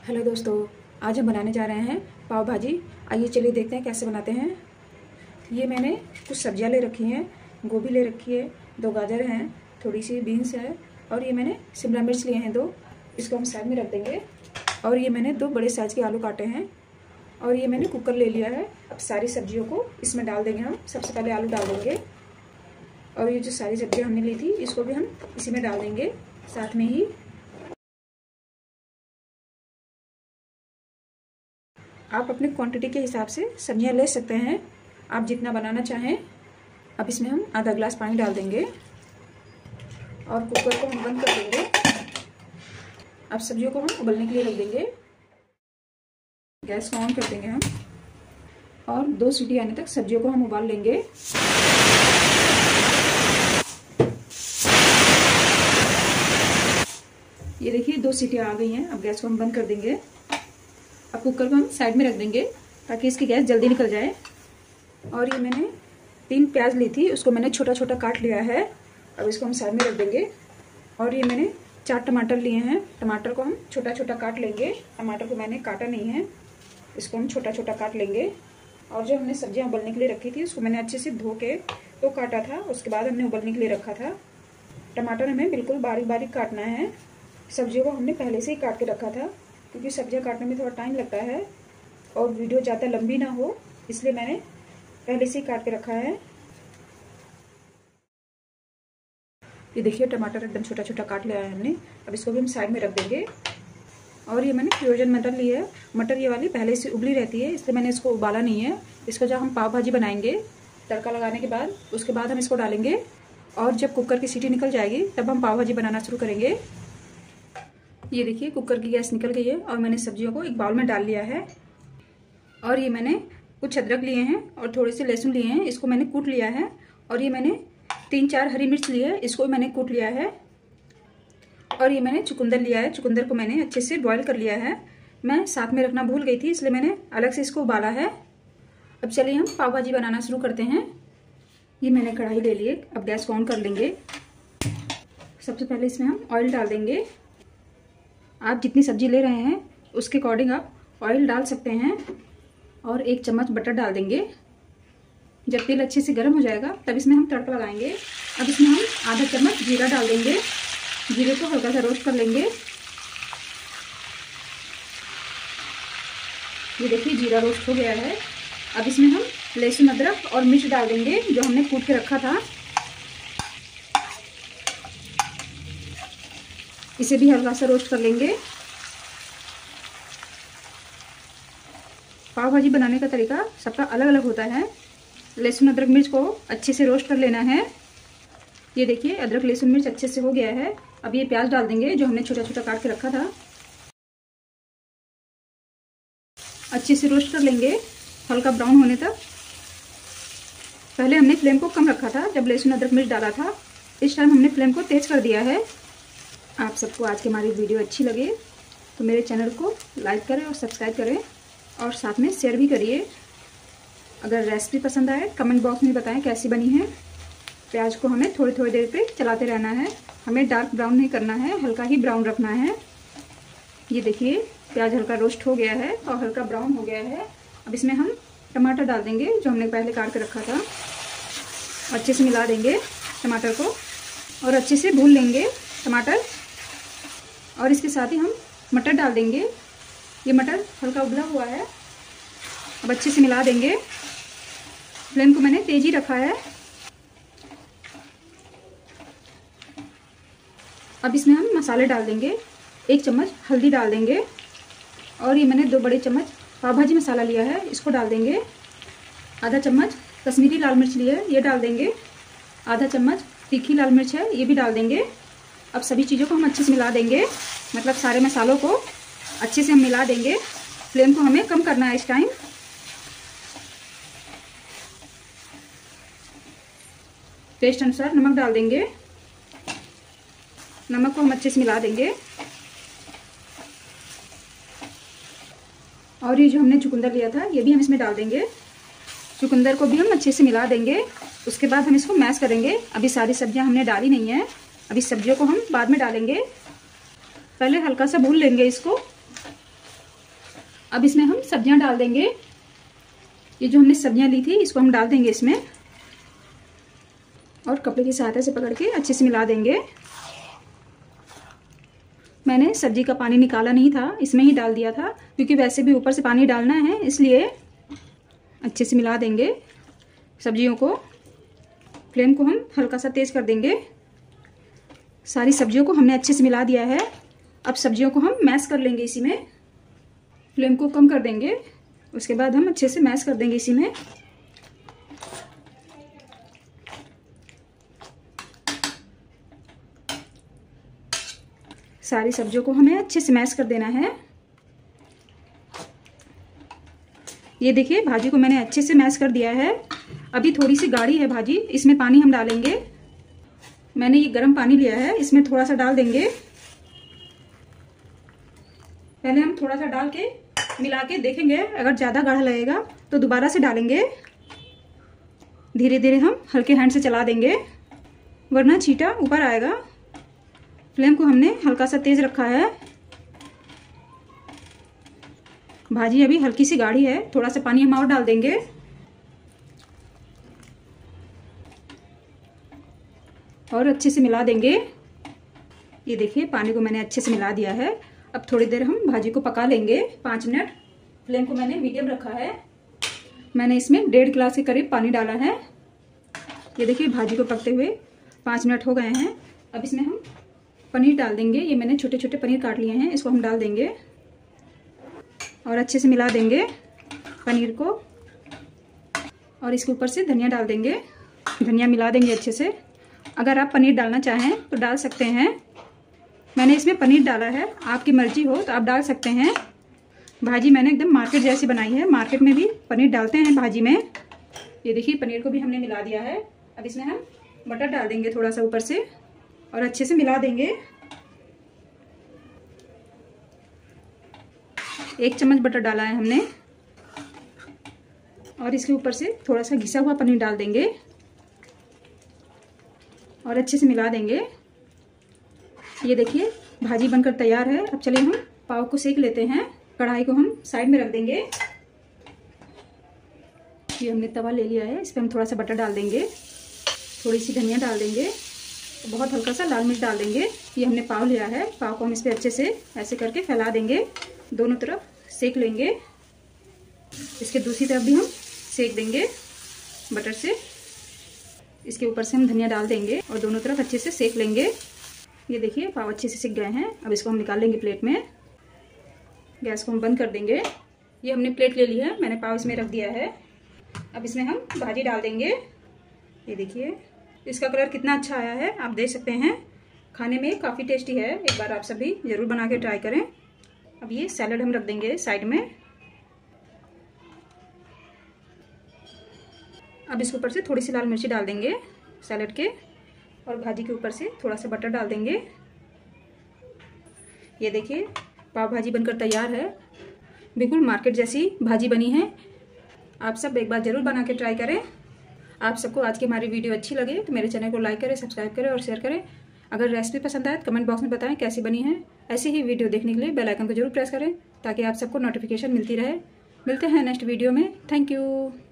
Hello दोस्तों, आज हम बनाने जा रहे हैं पाव भाजी। आइए चलिए देखते हैं कैसे बनाते हैं। ये मैंने कुछ सब्जियां ले रखी हैं। गोभी ले रखी है, 2 गाजर हैं, थोड़ी सी बीन्स है और ये मैंने शिमला मिर्च लिए हैं 2। इसको हम साइड में रख देंगे। और ये मैंने 2 बड़े साइज़ के आलू काटे हैं और ये मैंने कुकर ले लिया है। अब सारी सब्जियों को इसमें डाल देंगे। हम सबसे पहले आलू डाल देंगे और ये जो सारी सब्जियाँ हमने ली थी इसको भी हम इसी में डाल देंगे साथ में ही। आप अपने क्वांटिटी के हिसाब से सब्जियां ले सकते हैं, आप जितना बनाना चाहें। अब इसमें हम आधा गिलास पानी डाल देंगे और कुकर को हम बंद कर देंगे। अब सब्जियों को हम उबलने के लिए रख देंगे। गैस को ऑन कर देंगे हम और 2 सीटी आने तक सब्जियों को हम उबाल लेंगे। ये देखिए 2 सीटियां आ गई हैं। अब गैस को हम बंद कर देंगे। अब कुकर को हम साइड में रख देंगे ताकि इसकी गैस जल्दी निकल जाए। और ये मैंने 3 प्याज ली थी, उसको मैंने छोटा छोटा काट लिया है। अब इसको हम साइड में रख देंगे। और ये मैंने 4 टमाटर लिए हैं। टमाटर को हम छोटा छोटा काट लेंगे। टमाटर को मैंने काटा नहीं है, इसको हम छोटा छोटा काट लेंगे। और जो हमने सब्जियां उबलने के लिए रखी थी उसको मैंने अच्छे से धो के तो काटा था, उसके बाद हमने उबलने के लिए रखा था। टमाटर हमें बिल्कुल बारीक बारीक काटना है। सब्जियों को हमने पहले से ही काट के रखा था क्योंकि सब्जियां काटने में थोड़ा टाइम लगता है और वीडियो ज़्यादा लंबी ना हो, इसलिए मैंने पहले से ही काट के रखा है। ये देखिए टमाटर एकदम छोटा छोटा काट लिया है हमने। अब इसको भी हम साइड में रख देंगे। और ये मैंने फ्रोजन मटर ली है। मटर ये वाली पहले से उबली रहती है, इसलिए मैंने इसको उबाला नहीं है। इसको जब हम पाव भाजी बनाएंगे तड़का लगाने के बाद, उसके बाद हम इसको डालेंगे और जब कुकर की सीटी निकल जाएगी तब हम पाव भाजी बनाना शुरू करेंगे। ये देखिए कुकर की गैस निकल गई है और मैंने सब्जियों को एक बाउल में डाल लिया है। और ये मैंने कुछ अदरक लिए हैं और थोड़े से लहसुन लिए हैं, इसको मैंने कूट लिया है। और ये मैंने 3-4 हरी मिर्च ली है, इसको मैंने कूट लिया है। और ये मैंने चुकंदर लिया है, चुकंदर को मैंने अच्छे से बॉईल कर लिया है। मैं साथ में रखना भूल गई थी, इसलिए मैंने अलग से इसको उबाला है। अब चलिए हम पाव भाजी बनाना शुरू करते हैं। ये मैंने कढ़ाई ले ली है। अब गैस को ऑन कर लेंगे। सबसे पहले इसमें हम ऑयल डाल देंगे। आप जितनी सब्जी ले रहे हैं उसके अकॉर्डिंग आप ऑयल डाल सकते हैं। और 1 चम्मच बटर डाल देंगे। जब तेल अच्छे से गर्म हो जाएगा तब इसमें हम तड़का लगाएंगे। अब इसमें हम आधा चम्मच जीरा डाल देंगे। जीरे को हल्का सा रोस्ट कर लेंगे। ये देखिए जीरा रोस्ट हो गया है। अब इसमें हम लहसुन अदरक और मिर्च डाल देंगे जो हमने कूट के रखा था। इसे भी हल्का सा रोस्ट कर लेंगे। पाव भाजी बनाने का तरीका सबका अलग अलग होता है। लहसुन अदरक मिर्च को अच्छे से रोस्ट कर लेना है। ये देखिए अदरक लहसुन मिर्च अच्छे से हो गया है। अब ये प्याज डाल देंगे जो हमने छोटा छोटा काट के रखा था। अच्छे से रोस्ट कर लेंगे हल्का ब्राउन होने तक। पहले हमने फ्लेम को कम रखा था जब लहसुन अदरक मिर्च डाला था, इस टाइम हमने फ्लेम को तेज कर दिया है। आप सबको आज की हमारी वीडियो अच्छी लगे तो मेरे चैनल को लाइक करें और सब्सक्राइब करें और साथ में शेयर भी करिए। अगर रेसिपी पसंद आए कमेंट बॉक्स में बताएं कैसी बनी है। प्याज को हमें थोड़ी थोड़ी देर पे चलाते रहना है। हमें डार्क ब्राउन नहीं करना है, हल्का ही ब्राउन रखना है। ये देखिए प्याज हल्का रोस्ट हो गया है और हल्का ब्राउन हो गया है। अब इसमें हम टमाटर डाल देंगे जो हमने पहले काट के रखा था। अच्छे से मिला देंगे टमाटर को और अच्छे से भून लेंगे टमाटर। और इसके साथ ही हम मटर डाल देंगे। ये मटर हल्का उबला हुआ है। अब अच्छे से मिला देंगे। फ्लेम को मैंने तेज ही रखा है। अब इसमें हम मसाले डाल देंगे। 1 चम्मच हल्दी डाल देंगे और ये मैंने 2 बड़े चम्मच पाव भाजी मसाला लिया है, इसको डाल देंगे। आधा चम्मच कश्मीरी लाल मिर्च लिया है, ये डाल देंगे। आधा चम्मच तीखी लाल मिर्च है, ये भी डाल देंगे। अब सभी चीज़ों को हम अच्छे से मिला देंगे, मतलब सारे मसालों को अच्छे से हम मिला देंगे। फ्लेम को हमें कम करना है इस टाइम। टेस्ट अनुसार नमक डाल देंगे। नमक को हम अच्छे से मिला देंगे। और ये जो हमने चुकंदर लिया था ये भी हम इसमें डाल देंगे। चुकंदर को भी हम अच्छे से मिला देंगे। उसके बाद हम इसको मैश करेंगे। अभी सारी सब्जियां हमने डाली नहीं है, अभी सब्जियों को हम बाद में डालेंगे। पहले हल्का सा भून लेंगे इसको। अब इसमें हम सब्जियां डाल देंगे। ये जो हमने सब्जियां ली थी इसको हम डाल देंगे इसमें और कपड़े की सहायता से पकड़ के अच्छे से मिला देंगे। मैंने सब्जी का पानी निकाला नहीं था, इसमें ही डाल दिया था, क्योंकि वैसे भी ऊपर से पानी डालना है, इसलिए अच्छे से मिला देंगे सब्जियों को। फ्लेम को हम हल्का सा तेज कर देंगे। सारी सब्जियों को हमने अच्छे से मिला दिया है। अब सब्जियों को हम मैश कर लेंगे इसी में। फ्लेम को कम कर देंगे, उसके बाद हम अच्छे से मैश कर देंगे इसी में। सारी सब्जियों को हमें अच्छे से मैश कर देना है। ये देखिए भाजी को मैंने अच्छे से मैश कर दिया है। अभी थोड़ी सी गाढ़ी है भाजी, इसमें पानी हम डालेंगे। मैंने ये गर्म पानी लिया है, इसमें थोड़ा सा डाल देंगे। पहले हम थोड़ा सा डाल के मिला के देखेंगे, अगर ज़्यादा गाढ़ा लगेगा तो दोबारा से डालेंगे। धीरे धीरे हम हल्के हैंड से चला देंगे, वरना छींटा ऊपर आएगा। फ्लेम को हमने हल्का सा तेज रखा है। भाजी अभी हल्की सी गाढ़ी है, थोड़ा सा पानी हम और डाल देंगे। और अच्छे से मिला देंगे। ये देखिए पानी को मैंने अच्छे से मिला दिया है। अब थोड़ी देर हम भाजी को पका लेंगे, 5 मिनट। फ्लेम को मैंने मीडियम रखा है। मैंने इसमें 1.5 गिलास के करीब पानी डाला है। ये देखिए भाजी को पकते हुए 5 मिनट हो गए हैं। अब इसमें हम पनीर डाल देंगे। ये मैंने छोटे छोटे पनीर काट लिए हैं, इसको हम डाल देंगे और अच्छे से मिला देंगे पनीर को। और इसके ऊपर से धनिया डाल देंगे। धनिया मिला देंगे अच्छे से। अगर आप पनीर डालना चाहें तो डाल सकते हैं। मैंने इसमें पनीर डाला है, आपकी मर्जी हो तो आप डाल सकते हैं। भाजी मैंने एकदम मार्केट जैसी बनाई है। मार्केट में भी पनीर डालते हैं भाजी में। ये देखिए पनीर को भी हमने मिला दिया है। अब इसमें हम बटर डाल देंगे थोड़ा सा ऊपर से और अच्छे से मिला देंगे। 1 चम्मच बटर डाला है हमने और इसके ऊपर से थोड़ा सा घिसा हुआ पनीर डाल देंगे और अच्छे से मिला देंगे। ये देखिए भाजी बनकर तैयार है। अब चलिए हम पाव को सेक लेते हैं। कढ़ाई को हम साइड में रख देंगे। ये हमने तवा ले लिया है, इस पर हम थोड़ा सा बटर डाल देंगे, थोड़ी सी धनिया डाल देंगे, बहुत हल्का सा लाल मिर्च डाल देंगे। ये हमने पाव लिया है, पाव को हम इस पर अच्छे से ऐसे करके फैला देंगे। दोनों तरफ सेक लेंगे। इसके दूसरी तरफ भी हम सेक देंगे बटर से। इसके ऊपर से हम धनिया डाल देंगे और दोनों तरफ अच्छे से सेक लेंगे। ये देखिए पाव अच्छे से सिक गए हैं। अब इसको हम निकाल लेंगे प्लेट में। गैस को हम बंद कर देंगे। ये हमने प्लेट ले ली है, मैंने पाव इसमें रख दिया है। अब इसमें हम भाजी डाल देंगे। ये देखिए इसका कलर कितना अच्छा आया है, आप देख सकते हैं। खाने में काफ़ी टेस्टी है, एक बार आप सभी ज़रूर बना के ट्राई करें। अब ये सैलड हम रख देंगे साइड में। अब इसके ऊपर से थोड़ी सी लाल मिर्ची डाल देंगे सैलड के और भाजी के ऊपर से थोड़ा सा बटर डाल देंगे। ये देखिए पाव भाजी बनकर तैयार है। बिल्कुल मार्केट जैसी भाजी बनी है। आप सब एक बार ज़रूर बना के ट्राई करें। आप सबको आज की हमारी वीडियो अच्छी लगे तो मेरे चैनल को लाइक करें, सब्सक्राइब करें और शेयर करें। अगर रेसिपी पसंद आए तो कमेंट बॉक्स में बताएं कैसी बनी है। ऐसी ही वीडियो देखने के लिए बेल आइकन को जरूर प्रेस करें ताकि आप सबको नोटिफिकेशन मिलती रहे। मिलते हैं नेक्स्ट वीडियो में। Thank you.